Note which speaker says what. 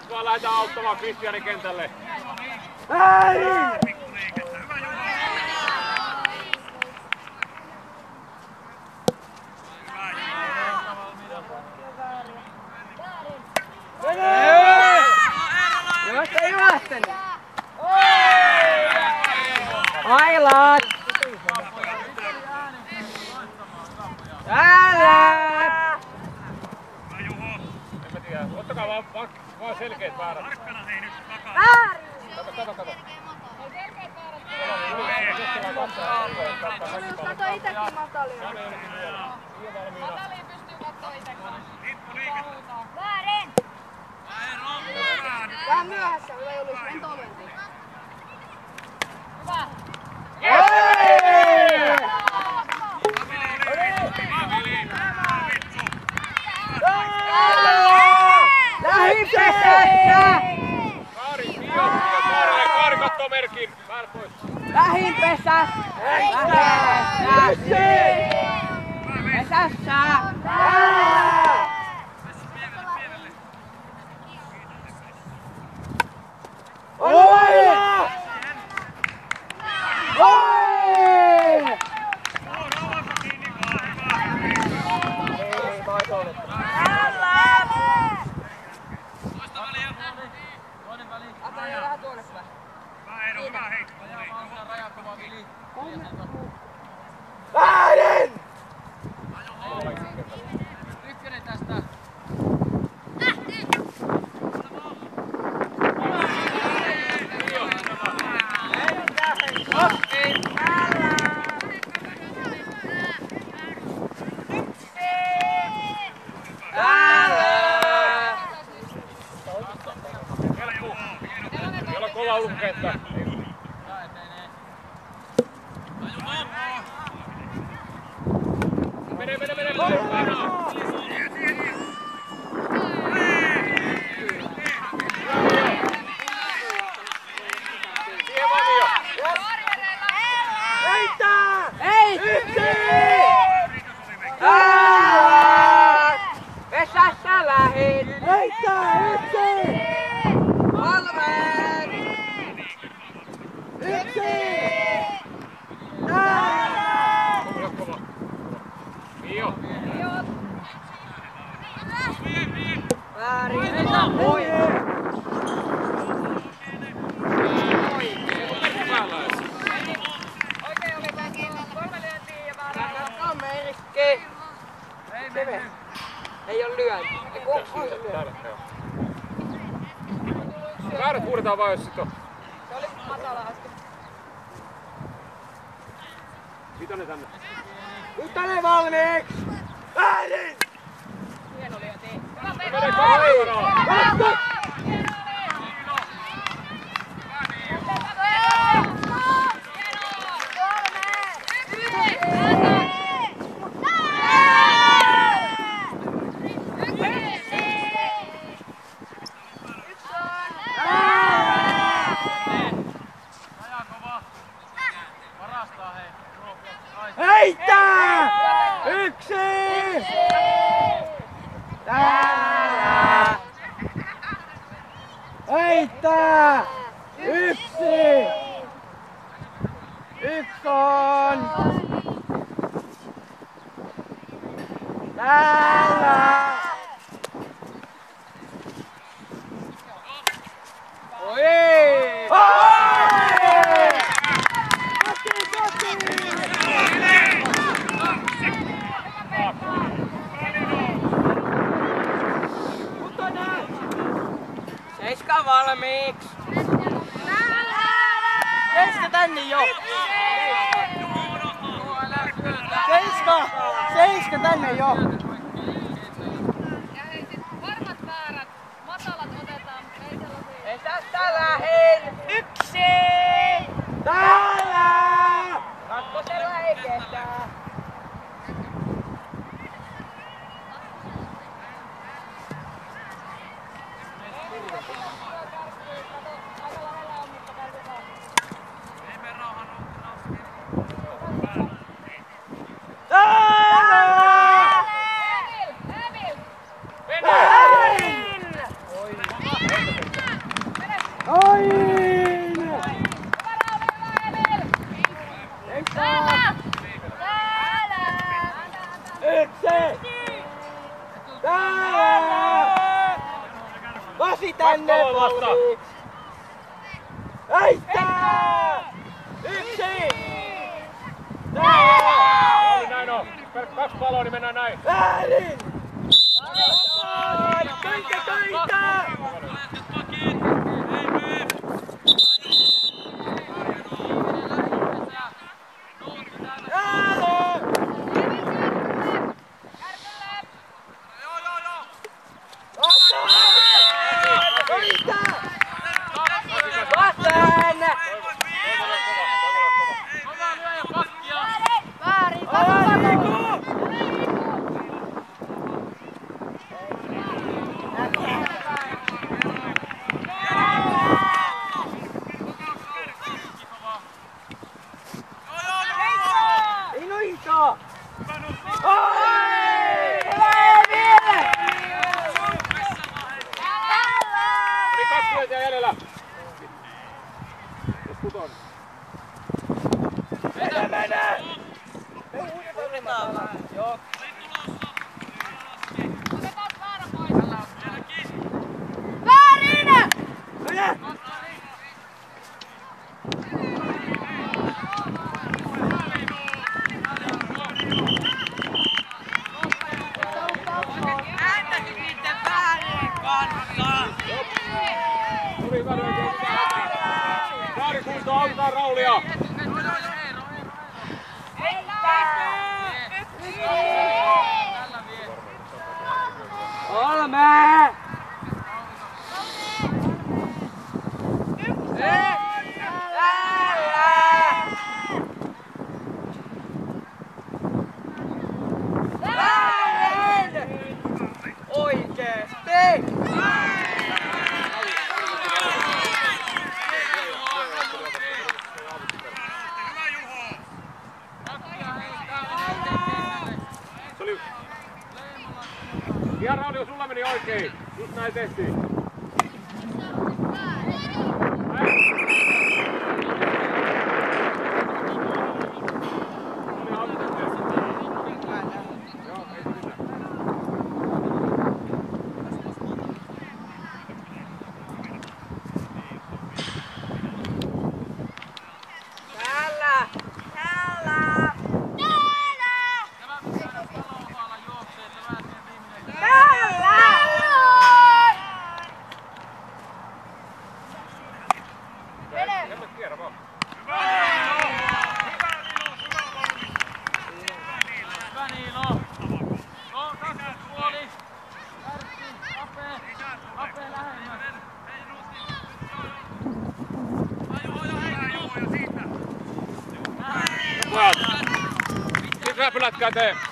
Speaker 1: Nyt vaan lähdetään auttamaan Kristianin kentälle.
Speaker 2: Ei!
Speaker 3: Ailat! Älä!
Speaker 1: En mä tiedä. Ottakaa vaan selkeät väärät. Kato.
Speaker 4: Kato itekin matalia.
Speaker 5: Matalia pystyy kattoo itekin.
Speaker 4: Väärin! Vähän myöhässä, hyvä Julius, en toventiin.
Speaker 5: Hyvä!
Speaker 3: Lähipesässä!
Speaker 1: Kaari kattoo merkin. Väärät pois.
Speaker 3: Lähipesässä! Pesässä!
Speaker 2: Väärin!
Speaker 3: Ykkönen tästä.
Speaker 1: Siellä on kova ulkokenttä. Mene!
Speaker 2: Heitä!
Speaker 3: Yksi! Pesässä lähin!
Speaker 2: Heitä! Yksi!
Speaker 3: Kolmen!
Speaker 2: Yksi!
Speaker 1: Kova. Mio.
Speaker 3: Väärin! Oi! Merkki! Ei oo lyönti.
Speaker 1: Väärät huudetaan vaan, jos sit on.
Speaker 5: Se oli matala äsken.
Speaker 1: Vitonen tänne.
Speaker 2: Ykkönen valmiiksi! Väärin!
Speaker 5: Hieno lyönti. Hyvä
Speaker 1: Mene
Speaker 5: Pekka!
Speaker 1: kameraan!
Speaker 2: Katso! Heitä! Yksi! Täällä! Heitä! Yksi! Yksi on! Täällä!
Speaker 3: Oi! Seiska valmiiksi! Seiska tänne jo! Seiska tänne jo!
Speaker 5: Ja hei sit varmat väärät, matalat otetaan. Ei sellaisia.
Speaker 3: Pesästä lähin! Yksi!
Speaker 2: Täällä!
Speaker 3: Kakkosella ei kestä!
Speaker 1: Oi!
Speaker 3: Tosi tänne valmiiksi! Heittää! Yksi!
Speaker 1: Oli näin on. Per 2 paloa, niin mennään näin.
Speaker 3: Väärin! Töitä, töitä!
Speaker 1: Autetaan Raulia!
Speaker 2: Kolme!
Speaker 3: Oikeesti!
Speaker 1: Ihan Rauli, sulla meni oikein. Just näin tehtiin. Nyt räpylätkää tee.